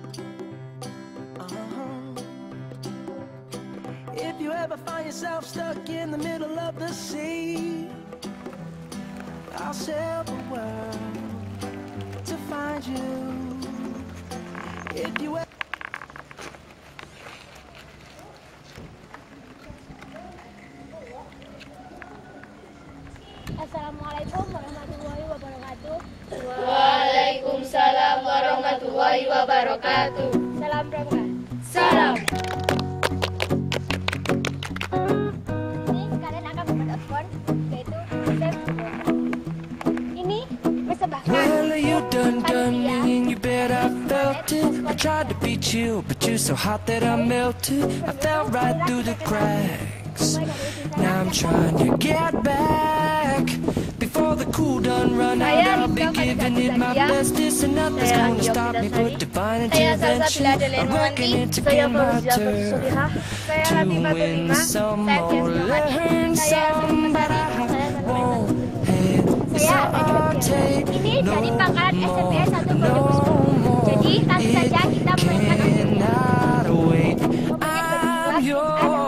If you ever find yourself stuck in the middle of the sea, I'll sail the world to find you. If you ever Assalamualaikum warahmatullahi wabarakatuh. Waalaikumsalam warahmatullahi wabarakatuh. Salam Rangga. Salam. Ini kalian akan membuat akun, yaitu Save. Ini persembahkan. Well, you done me and you bet I felt it. I tried to beat you, but you're so hot that I melted. I fell right through the cracks. Now I'm trying to get back. Before the cool done run out, I'll be giving it my best. This and nothing's gonna stop me but divine intervention. I'm working it to get my turn to win some or learn some, but I won't hesitate no more, no more. It cannot wait. I'm yours.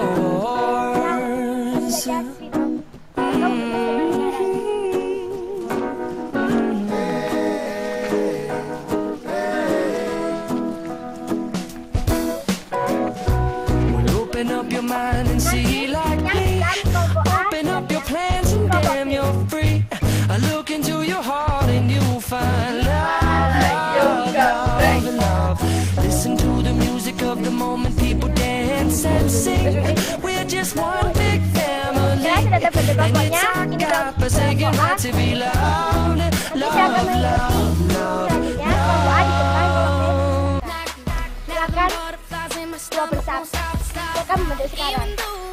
Open up your mind and see like me. Open up your plans and damn, you're free. I look into your heart and you'll find love, love, love, love. Listen to the music of the moment, people dance and sing. We're just one big family, and it's our God forsaken right to be loved, love, love, love, love. Silakan dua bersatu. Silakan membantu sekarang.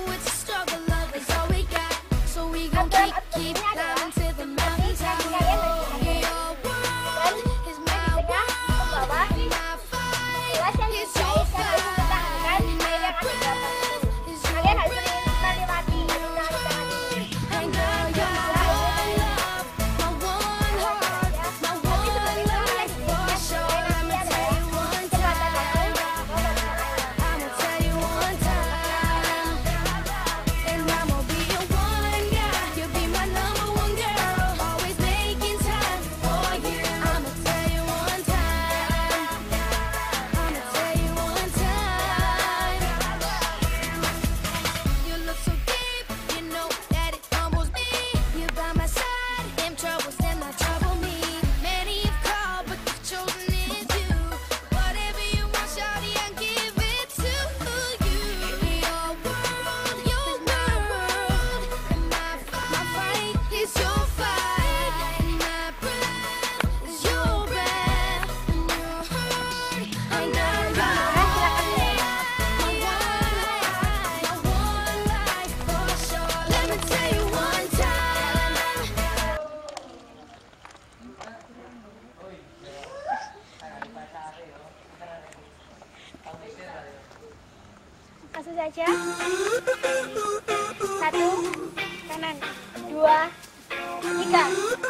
Langsung saja. 1, kanan, 2, 3.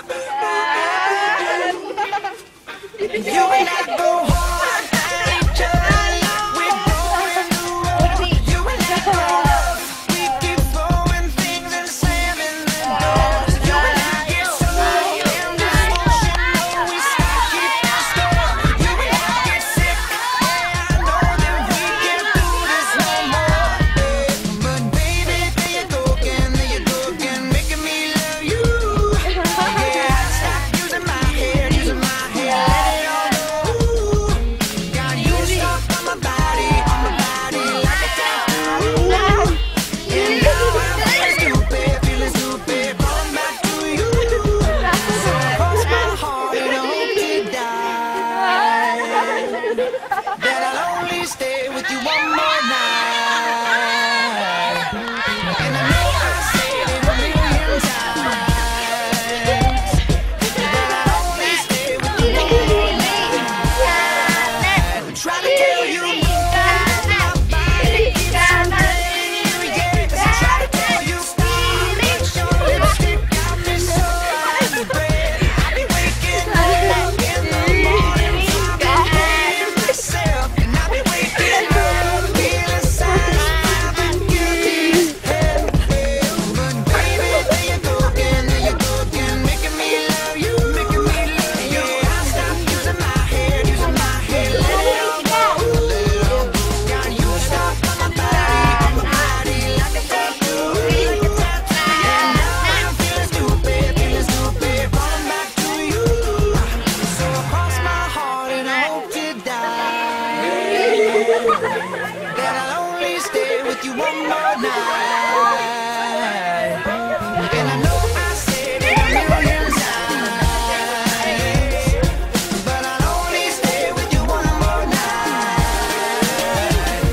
You and I go hard at each other. We're going through you and I love. We keep throwing things and slamming the doors. You and I get so in this motion, we start keep the score. You and I get sick, and I know that we can't do this no more. But baby, there you go again, making me love you. Yeah, I stop using my head, let it all go. Got you stuck on my body like a tattoo. And now I'm feeling stupid, falling back to you. So cross my heart and I hope to die, that I'll only stay with you one more night. And I know I said it a million times, that I'll only stay with you one more night. Try to tell you my body keeps on playing you, yes. Try to tell you stop, your lipstick got me so out of breath. I'll be waking up in the morning, talking to myself. that I'll only stay with you one more night. And I know I said it a million times, but I'll only stay with you one more night.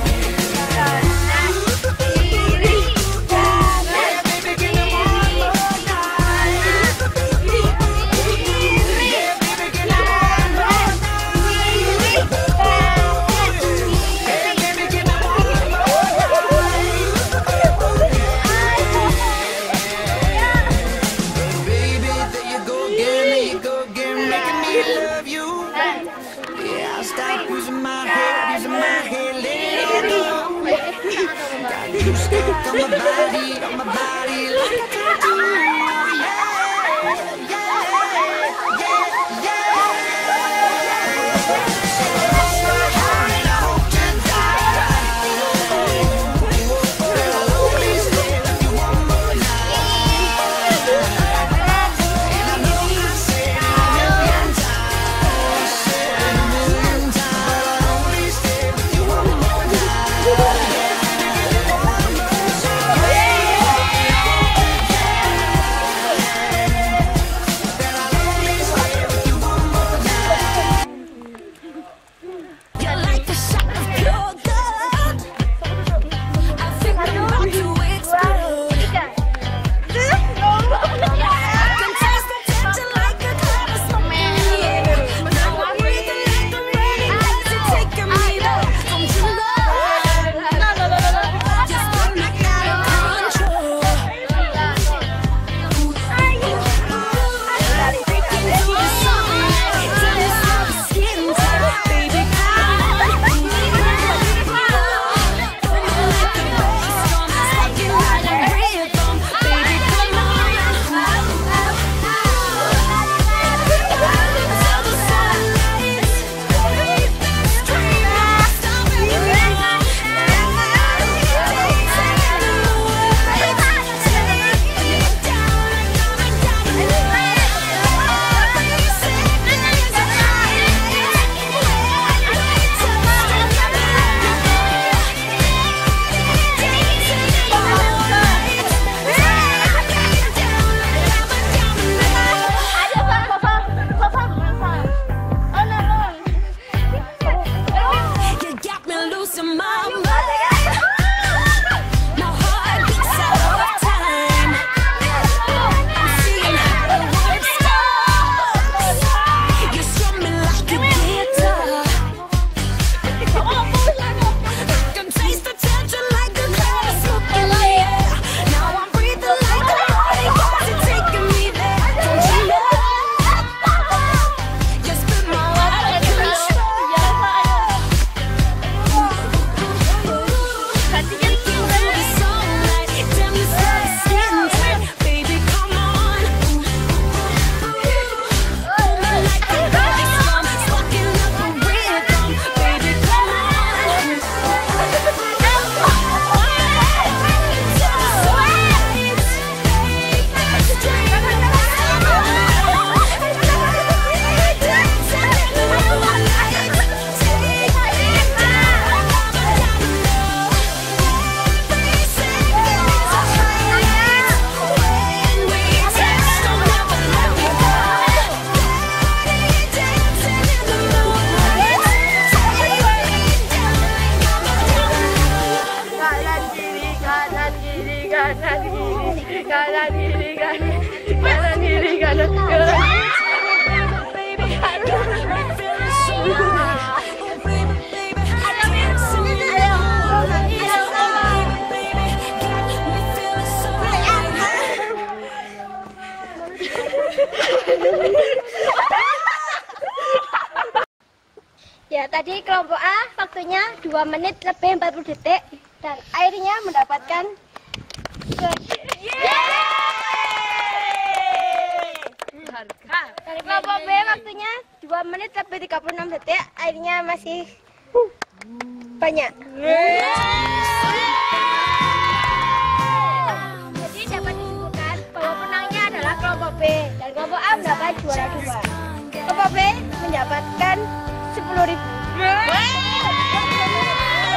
Yeah, baby, give me one more night. Yeah, baby, give me one more night. Yeah, baby, give me one more night. Baby, there you go again, making me love you. Yeah, I'll stop using my head, letting it go. Got you stuck on my body like a tattoo. Yeah, yeah, yeah, yeah. So I'll start high and I hope to die. That I'll only stay with you one more night. And I know I said it a million times, I'll only stay with you one more night. That I'll only stay with you one more night. You're like a shot of pure gold. I think I'm about to explode. I can taste the tension like a cloud of smoke in the air. Now I'm breathing like the rain. Is it taking me there? Don't you know? You're spinning out of control. Breaking through the sunlight, turning slow skin tight, baby. You got me losing my mind. My heart beats out of time. I'm seeing how the world stops. You strum me like a guitar. I can taste the tension like a cloud of smoke in the air. Now I'm breathing like a body, 'cause it's taking me there. Don't you know? You spin my life out of control. Ya, tadi kelompok A waktunya 2 menit lebih 40 detik dan akhirnya mendapatkan dari kelompok B waktunya 2 menit lebih 36 detik, akhirnya masih banyak. Jadi dapat disimpulkan bahwa menangnya adalah kelompok B dan kelompok A mendapat juara 2. Kelompok B mendapatkan 10.000.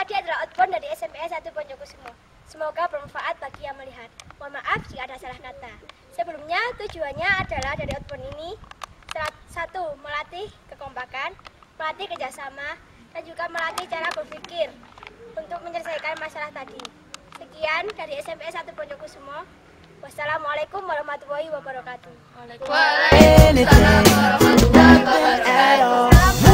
tadi adalah outbound dari SMP 1 Ponjokusumo. Semoga bermanfaat bagi yang melihat. Mohon maaf jika ada salah kata. Sebelumnya, tujuannya adalah dari outbound ini satu, melatih kekompakan, melatih kerjasama, dan juga melatih cara berpikir untuk menyelesaikan masalah tadi. Sekian dari SMP 1 Ponjokusumo. Wassalamualaikum warahmatullahi wabarakatuh. Waalaikumsalam warahmatullahi wabarakatuh.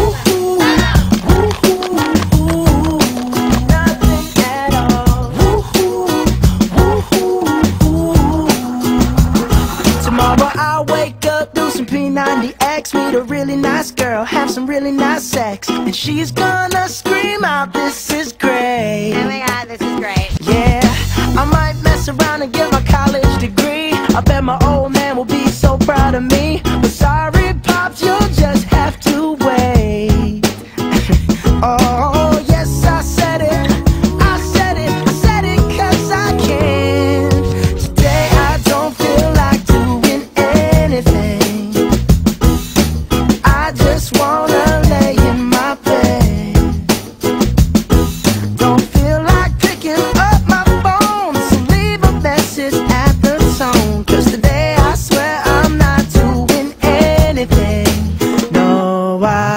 Tomorrow I'll wake up, do some P90X, meet a really nice girl, have some really nice sex, and she's gonna scream out, "This is great." Oh my god, this is great. Yeah, I might mess around and get my college degree. I bet my old man will be so proud of me. But sorry, Pops, you'll just have to wait. Oh, yes, I said it. I said it. I said it 'cause I can. Today I don't feel like doing anything. I just wanna lay in my bed. Don't feel like picking up my phone, so leave a message at the tone. 'Cause today I swear I'm not doing anything. No, I